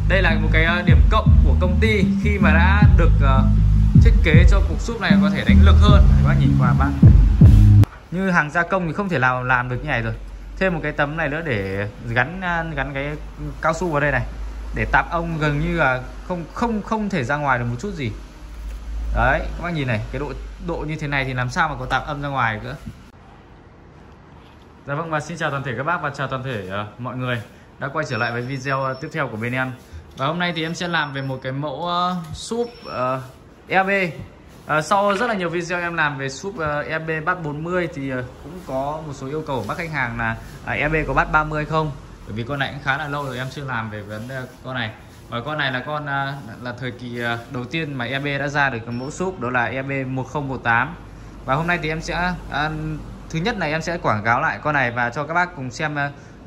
Đây là một cái điểm cộng của công ty khi mà đã được thiết kế cho cục súp này có thể đánh lực hơn. Các bác nhìn qua bác, như hàng gia công thì không thể nào làm được như này rồi. Thêm một cái tấm này nữa để gắn cái cao su vào đây này, để tạp âm gần như là không thể ra ngoài được một chút gì. Đấy, các bác nhìn này, cái độ như thế này thì làm sao mà có tạp âm ra ngoài nữa. Dạ vâng, và xin chào toàn thể các bác và chào toàn thể mọi người đã quay trở lại với video tiếp theo của bên em. Và hôm nay thì em sẽ làm về một cái mẫu súp EB. Sau rất là nhiều video em làm về súp EB bát 40 thì cũng có một số yêu cầu của các khách hàng là EB có bát 30 không? Bởi vì con này cũng khá là lâu rồi em chưa làm về vấn đề con này. Và con này là con là thời kỳ đầu tiên mà EB đã ra được cái mẫu súp, đó là EB 1018. Và hôm nay thì em sẽ thứ nhất là em sẽ quảng cáo lại con này và cho các bác cùng xem.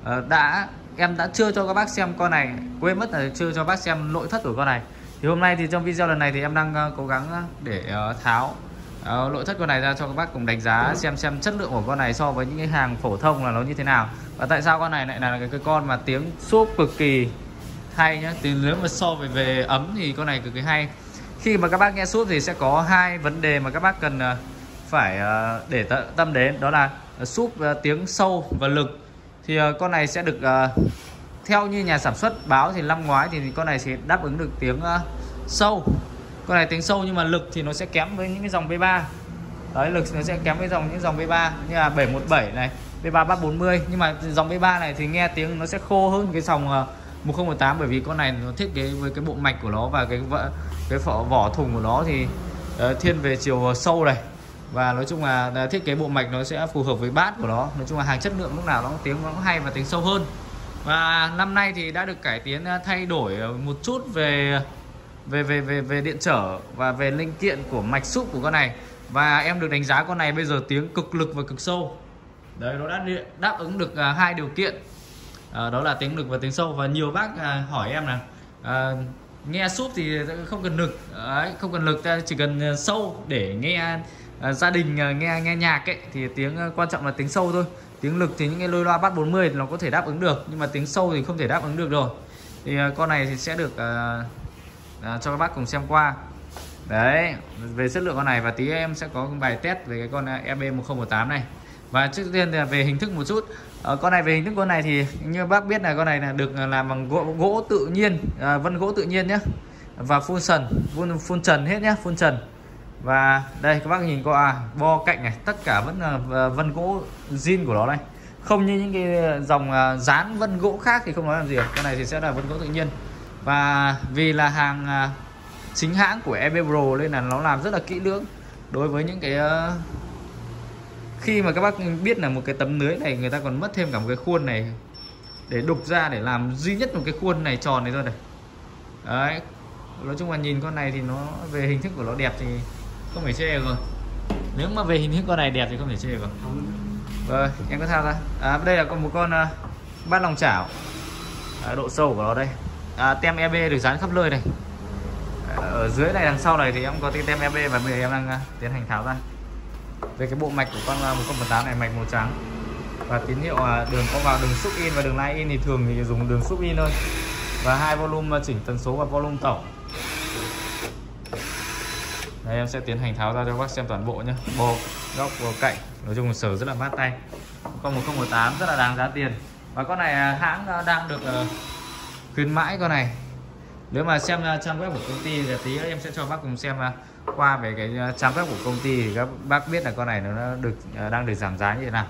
Em đã chưa cho các bác xem con này, quên mất là chưa cho bác xem nội thất của con này. Thì hôm nay thì trong video lần này thì em đang cố gắng để tháo nội thất con này ra cho các bác cùng đánh giá xem chất lượng của con này so với những cái hàng phổ thông là nó như thế nào. Và tại sao con này lại là cái con mà tiếng súp cực kỳ hay nhá. Thì nếu mà so về ấm thì con này cực kỳ hay. Khi mà các bác nghe súp thì sẽ có hai vấn đề mà các bác cần phải để tâm đến, đó là súp tiếng sâu và lực. Thì con này sẽ được theo như nhà sản xuất báo thì năm ngoái thì con này sẽ đáp ứng được tiếng sâu. Con này tiếng sâu nhưng mà lực thì nó sẽ kém với những cái dòng V3. Đấy, lực nó sẽ kém với những dòng V3 như là 717 này, V3 bát 40. Nhưng mà dòng V3 này thì nghe tiếng nó sẽ khô hơn cái dòng 1018, bởi vì con này nó thiết kế với cái bộ mạch của nó và cái vỏ thùng của nó thì thiên về chiều sâu này. Và nói chung là thiết kế bộ mạch nó sẽ phù hợp với bát của nó. Nói chung là hàng chất lượng lúc nào nó tiếng nó hay và tiếng sâu hơn. Và năm nay thì đã được cải tiến thay đổi một chút về điện trở và về linh kiện của mạch súp của con này. Và em được đánh giá con này bây giờ tiếng cực lực và cực sâu. Đấy, nó đã đáp ứng được hai điều kiện, đó là tiếng lực và tiếng sâu. Và nhiều bác hỏi em là nghe súp thì không cần lực. Đấy, không cần lực, chỉ cần sâu để nghe gia đình nghe nhạc ấy, thì tiếng quan trọng là tiếng sâu thôi. Tiếng lực thì những cái lôi loa bát 40 thì nó có thể đáp ứng được, nhưng mà tiếng sâu thì không thể đáp ứng được rồi. Thì con này thì sẽ được cho các bác cùng xem qua. Đấy, về chất lượng con này, và tí em sẽ có bài test về cái con EB 1018 này. Và trước tiên là về hình thức một chút. Con này, về hình thức con này thì như bác biết là con này là được làm bằng gỗ tự nhiên, vân gỗ tự nhiên nhé. Và phun trần hết nhé, phun trần. Và đây các bác nhìn qua bo cạnh này, tất cả vẫn là vân gỗ zin của nó này. Không như những cái dòng dán vân gỗ khác thì không nói làm gì. Con này thì sẽ là vân gỗ tự nhiên. Và vì là hàng chính hãng của EB Pro nên là nó làm rất là kỹ lưỡng. Đối với những cái khi mà các bác biết là một cái tấm lưới này người ta còn mất thêm cả một cái khuôn này để đục ra để làm duy nhất một cái khuôn này tròn này thôi này. Đấy, nói chung là nhìn con này thì nó về hình thức của nó đẹp thì không thể chê rồi. Nếu mà về hình thức con này đẹp thì không thể chê rồi. Rồi em có thao ra. Đây là một con bát lòng chảo. Độ sâu của nó đây. Tem EB được dán khắp nơi này. Ở dưới này đằng sau này thì em có cái tem EB, và bây giờ em đang tiến hành tháo ra. Về cái bộ mạch của con 1018 này, mạch màu trắng. Và tín hiệu đường có vào đường sub in và đường line in thì thường thì dùng đường sub in thôi. Và hai volume chỉnh tần số và volume tổng. Đây, em sẽ tiến hành tháo ra cho các bác xem toàn bộ nhé. Bo, góc, cạnh, nói chung là sờ rất là mát tay. Con 1018 rất là đáng giá tiền. Và con này hãng đang được khuyến mãi con này. Nếu mà xem trang web của công ty thì tí em sẽ cho bác cùng xem qua về cái trang web của công ty thì các bác biết là con này nó đang được giảm giá như thế nào.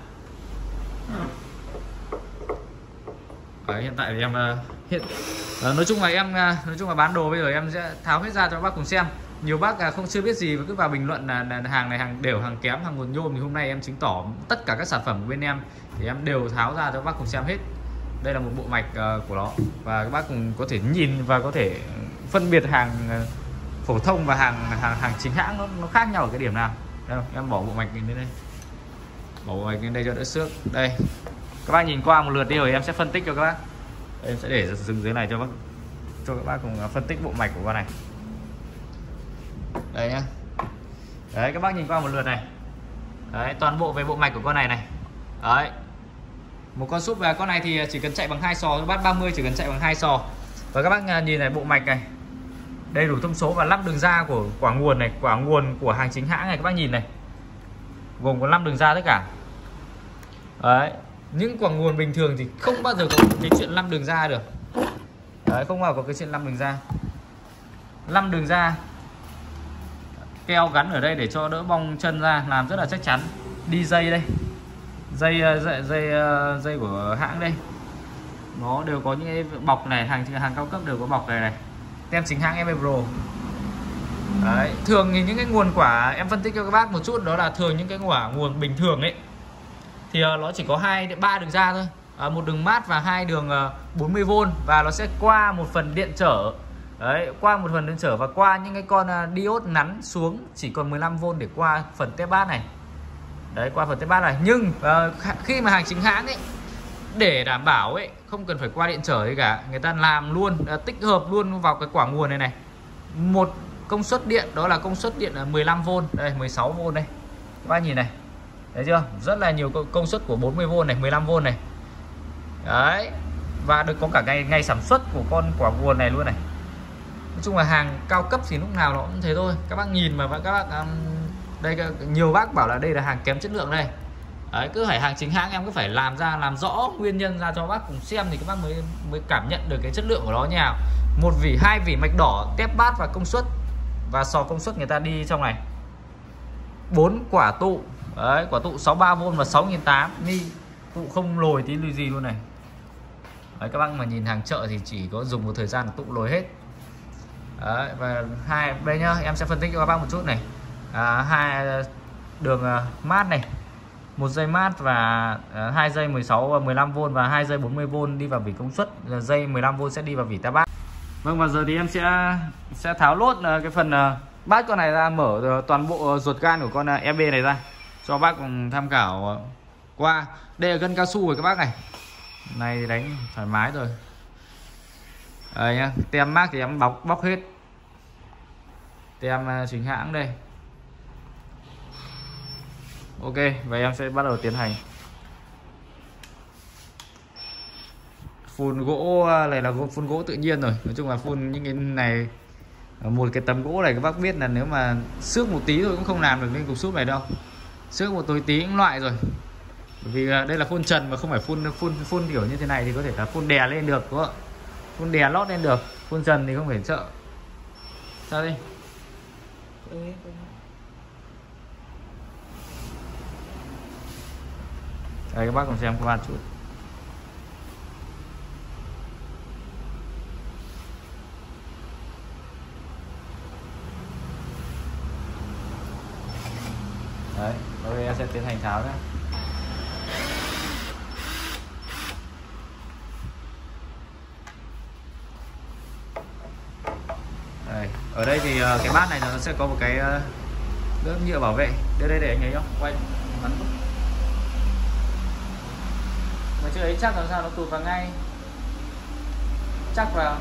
Đấy, hiện tại thì em nói chung là bán đồ bây giờ em sẽ tháo hết ra cho các bác cùng xem. Nhiều bác không chưa biết gì và cứ vào bình luận là hàng này hàng đều, hàng kém, hàng nguồn nhôm, thì hôm nay em chứng tỏ tất cả các sản phẩm của bên em thì em đều tháo ra cho các bác cùng xem hết. Đây là một bộ mạch của nó, và các bác cùng có thể nhìn và có thể phân biệt hàng phổ thông và hàng chính hãng nó khác nhau ở cái điểm nào. Đây, em bỏ bộ mạch lên đây, bỏ bộ mạch lên đây cho đỡ xước. Đây, các bác nhìn qua một lượt đi rồi em sẽ phân tích cho các bác. Đây, em sẽ để dừng dưới này cho các bác cùng phân tích bộ mạch của con này. Đây nhá. Đấy, các bác nhìn qua một lượt này. Đấy, toàn bộ về bộ mạch của con này này. Đấy, một con súp. Và con này thì chỉ cần chạy bằng 2 sò, bát 30 chỉ cần chạy bằng 2 sò. Và các bác nhìn này, bộ mạch này đầy đủ thông số và 5 đường ra của quả nguồn này, quả nguồn của hàng chính hãng này các bác nhìn này, gồm có 5 đường ra tất cả. Đấy, những quả nguồn bình thường thì không bao giờ có cái chuyện 5 đường ra được. Đấy, không bao giờ có cái chuyện 5 đường ra. 5 đường ra, keo gắn ở đây để cho đỡ bong chân ra, làm rất là chắc chắn. Đi dây đây, dây của hãng đây, nó đều có những cái bọc này, hàng cao cấp đều có bọc này này, tem chính hãng FB Pro. Đấy, thường thì những cái nguồn quả em phân tích cho các bác một chút, đó là thường những cái quả nguồn bình thường ấy thì nó chỉ có 2 đến 3 đường ra thôi, một đường mát và 2 đường 40V, và nó sẽ qua một phần điện trở. Đấy, qua một phần điện trở và qua những cái con diode nắn xuống chỉ còn 15V để qua phần tép bát này. Đấy, qua phần tép bát này. Nhưng khi mà hàng chính hãng ấy, để đảm bảo ấy không cần phải qua điện trở gì cả, người ta làm luôn tích hợp luôn vào cái quả nguồn này này một công suất điện, đó là công suất điện là 15V, đây 16V đây các bác nhìn này, thấy chưa, rất là nhiều công suất của 40V này, 15V này. Đấy, và được có cả ngày sản xuất của con quả nguồn này luôn này. Nói chung là hàng cao cấp thì lúc nào nó cũng thế thôi. Các bác nhìn mà các bác đây, nhiều bác bảo là đây là hàng kém chất lượng đây. Đấy, cứ phải hàng chính hãng em cứ phải làm rõ nguyên nhân ra cho bác cùng xem thì các bác mới cảm nhận được cái chất lượng của nó như nào. 1 vỉ, 2 vỉ mạch đỏ, tép bát và công suất, và sò công suất người ta đi trong này. 4 quả tụ. Đấy, quả tụ 63V và 6800 ni, tụ không lồi tí gì luôn này. Đấy, các bác mà nhìn hàng chợ thì chỉ có dùng một thời gian là tụ lồi hết. Đấy, và đây nhá, em sẽ phân tích cho các bác một chút này. 2 đường mát này, 1 dây mát và 2 dây 16 và 15V và 2 dây 40V đi vào vỉ công suất, dây 15V sẽ đi vào vỉ táp bát. Vâng, và giờ thì em sẽ tháo lốt cái phần bát con này ra, mở toàn bộ ruột gan của con EB này ra cho bác cùng tham khảo qua. Đây là gân cao su của các bác này. Này đánh thoải mái rồi. Đây nhá, tem mác thì em bóc hết. Tem chính hãng đây. Ok, và em sẽ bắt đầu tiến hành phun gỗ. Này là phun gỗ tự nhiên rồi. Nói chung là phun những cái này, một cái tấm gỗ này các bác biết là nếu mà xước một tí thôi cũng không làm được nên cục súp này đâu. Xước một tí cũng loại rồi. Bởi vì đây là phun trần mà không phải phun kiểu như thế này thì có thể là phun đè lên được, đúng không? Phun đè lót lên được, phun trần thì không phải sợ. Sao đi? Đây các bác cùng xem các bạn chút. Đấy, bây giờ sẽ tiến hành tháo ra. Đây, ở đây thì cái bát này nó sẽ có một cái lớp nhựa bảo vệ. Đưa đây để anh ấy không? Quay bắn. Mà chưa ấy chắc làm sao nó tụt vào ngay. Chắc vào.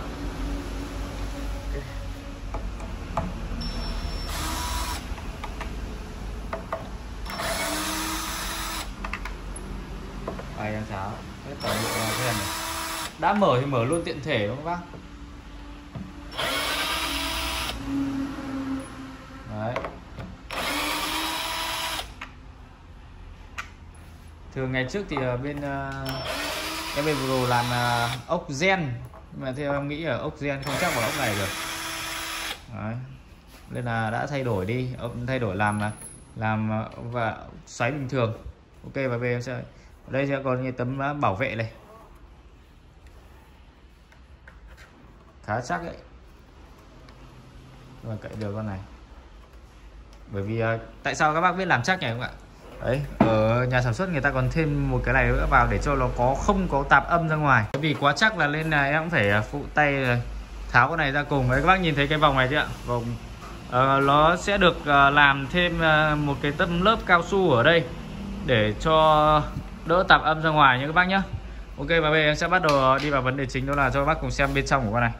Bài em tháo hết toàn bộ thế này. Đã mở thì mở luôn tiện thể đúng không bác? Đấy. Thường ngày trước thì ở bên FB Pro làm ốc gen, nhưng mà theo em nghĩ ở ốc gen không chắc vào ốc này được. Đấy. Nên là đã thay đổi đi, thay đổi làm và xoáy bình thường. Ok, và bây giờ em sẽ ở đây sẽ có những tấm bảo vệ này khá chắc đấy, và cậy được con này. Bởi vì tại sao các bác biết làm chắc nhỉ không ạ? Đấy, ở nhà sản xuất người ta còn thêm một cái này nữa vào để cho nó không có tạp âm ra ngoài. Vì quá chắc là nên là em cũng phải phụ tay tháo cái này ra cùng. Đấy, các bác nhìn thấy cái vòng này chưa ạ? Vòng nó sẽ được làm thêm một cái tấm lớp cao su ở đây để cho đỡ tạp âm ra ngoài nha các bác nhé. Ok, và bây giờ em sẽ bắt đầu đi vào vấn đề chính, đó là cho các bác cùng xem bên trong của con này.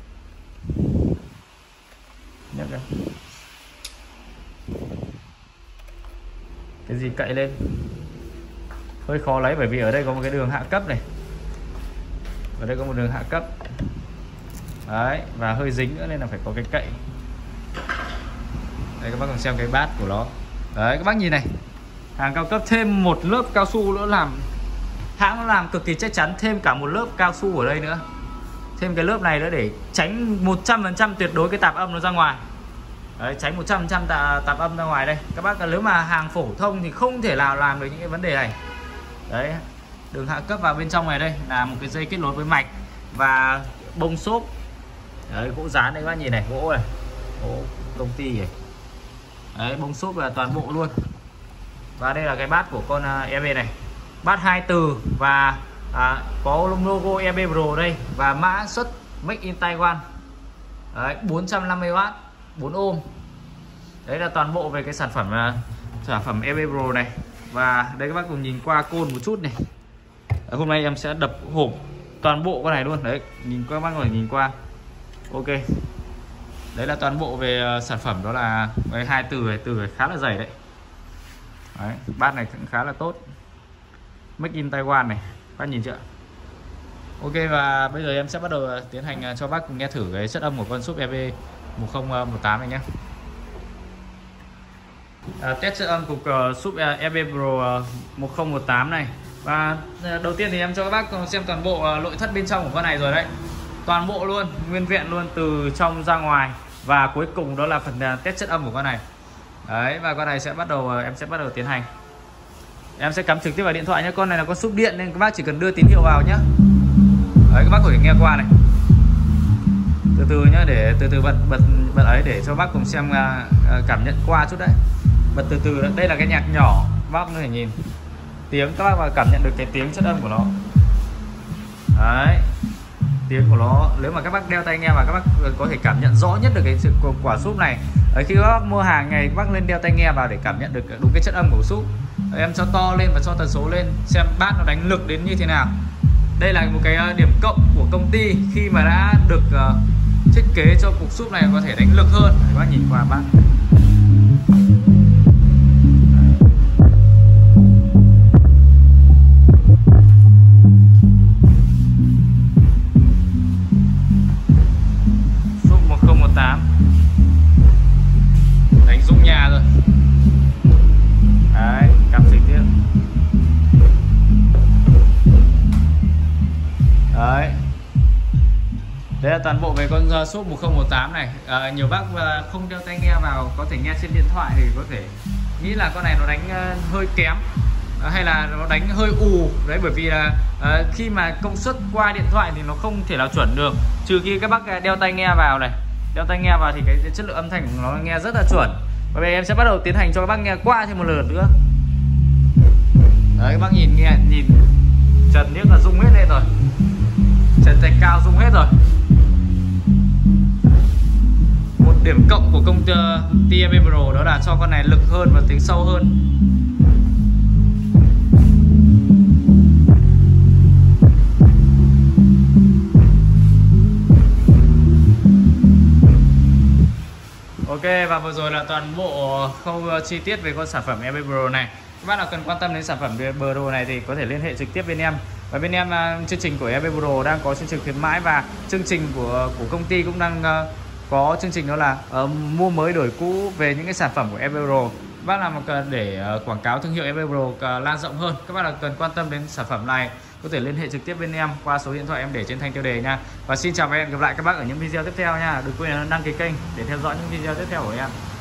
Cái gì cậy lên hơi khó lấy, bởi vì ở đây có một cái đường hạ cấp này, ở đây có một đường hạ cấp. Đấy, và hơi dính nữa nên là phải có cái cậy. Đây các bác cùng xem cái bát của nó. Đấy các bác nhìn này, hàng cao cấp, thêm một lớp cao su nữa, làm hãng nó làm cực kỳ chắc chắn, thêm cả một lớp cao su ở đây nữa, thêm cái lớp này nữa để tránh 100% tuyệt đối cái tạp âm nó ra ngoài. Đấy, tránh 100% tạp âm ra ngoài. Đây các bác, nếu mà hàng phổ thông thì không thể nào làm được những cái vấn đề này. Đấy, đường hạ cấp vào bên trong này, đây là một cái dây kết nối với mạch và bông xốp. Đấy, gỗ dán đây các bác nhìn này, gỗ này, gỗ công ty này. Đấy, bông xốp là toàn bộ luôn. Và đây là cái bát của con EB này, bát 2 từ và có logo EB Pro đây và mã xuất Made in Taiwan. Đấy, 450W 4 ohm. Đấy là toàn bộ về cái sản phẩm EB Pro này. Và đây các bác cùng nhìn qua côn một chút này. Hôm nay em sẽ đập hộp toàn bộ con này luôn. Đấy, nhìn qua, các bác có thể nhìn qua. Ok. Đấy là toàn bộ về sản phẩm, đó là cái 2 từ này, từ này khá là dày đấy. Đấy, bát này cũng khá là tốt, Made in Taiwan này, bác nhìn chưa? Ok, và bây giờ em sẽ bắt đầu tiến hành cho bác cùng nghe thử cái chất âm của con súp EB 1018 này nhé. Test chất âm của súp EB Pro 1018 này. Và đầu tiên thì em cho các bác xem toàn bộ nội thất bên trong của con này rồi đấy, toàn bộ luôn, nguyên vẹn luôn, từ trong ra ngoài. Và cuối cùng đó là phần test chất âm của con này. Đấy, và con này sẽ bắt đầu, em sẽ bắt đầu tiến hành. Em sẽ cắm trực tiếp vào điện thoại nhé. Con này là con súp điện nên các bác chỉ cần đưa tín hiệu vào nhé. Đấy, các bác có thể nghe qua này. Từ từ nhé, để từ từ bật ấy để cho bác cùng xem cảm nhận qua chút đấy. Bật từ từ. Đây là cái nhạc nhỏ, bác có thể nhìn tiếng, các bác cảm nhận được cái tiếng chất âm của nó. Đấy, tiếng của nó, nếu mà các bác đeo tai nghe vào, các bác có thể cảm nhận rõ nhất được cái sự quả súp này. Đấy, khi các bác mua hàng này, các bác lên đeo tai nghe vào để cảm nhận được đúng cái chất âm của súp. Đấy, em cho to lên và cho tần số lên xem bát nó đánh lực đến như thế nào. Đây là một cái điểm cộng của công ty khi mà đã được thiết kế cho cục súp này có thể đánh lực hơn. Đấy, các bác nhìn qua bát. Súp 1018 đánh rung nhà rồi. Đấy, cắm trực tiếp. Đấy, đây là toàn bộ về con súp 1018 này. Nhiều bác không đeo tai nghe vào, có thể nghe trên điện thoại thì có thể nghĩ là con này nó đánh hơi kém, hay là nó đánh hơi ù. Đấy, bởi vì là khi mà công suất qua điện thoại thì nó không thể nào chuẩn được, trừ khi các bác đeo tai nghe vào này. Đeo tai nghe vào thì cái chất lượng âm thanh của nó nghe rất là chuẩn. Và bây giờ em sẽ bắt đầu tiến hành cho các bác nghe qua thêm một lượt nữa. Đấy, các bác nhìn trần niếc là rung hết lên rồi, trần thạch cao rung hết rồi. Một điểm cộng của công ty EB Pro đó là cho con này lực hơn và tiếng sâu hơn. Ok, và vừa rồi là toàn bộ khâu chi tiết về con sản phẩm EB Pro này. Các bác nào cần quan tâm đến sản phẩm Pro này thì có thể liên hệ trực tiếp bên em. Và bên em, chương trình của EB Pro đang có chương trình khuyến mãi, và chương trình của công ty cũng đang có chương trình đó là mua mới đổi cũ về những cái sản phẩm của EB Pro. Các bác nào mà cần để quảng cáo thương hiệu EB Pro lan rộng hơn, các bác nào cần quan tâm đến sản phẩm này có thể liên hệ trực tiếp bên em qua số điện thoại em để trên thanh tiêu đề nha. Và xin chào và hẹn gặp lại các bác ở những video tiếp theo nha. Đừng quên đăng ký kênh để theo dõi những video tiếp theo của em.